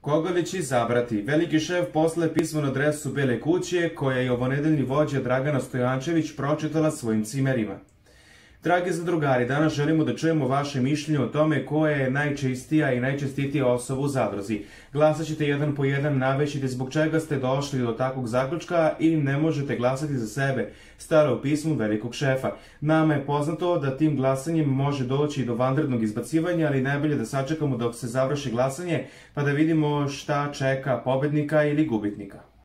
Koga li će izabrati? Veliki šef posle pismo na adresu Bele kuće, koja je ovonedeljni vođa Dragana Stojančević pročitala svojim cimerima. Dragi zadrugari, danas želimo da čujemo vaše mišljenje o tome koja je najčistija i najčestitija osoba u zadruzi. Glasat ćete jedan po jedan, navešite zbog čega ste došli do takvog zaključka i ne možete glasati za sebe, stalo u pismu velikog šefa. Nama je poznato da tim glasanjem može doći do vanrednog izbacivanja, ali najbolje da sačekamo dok se završi glasanje pa da vidimo šta čeka pobednika ili gubitnika.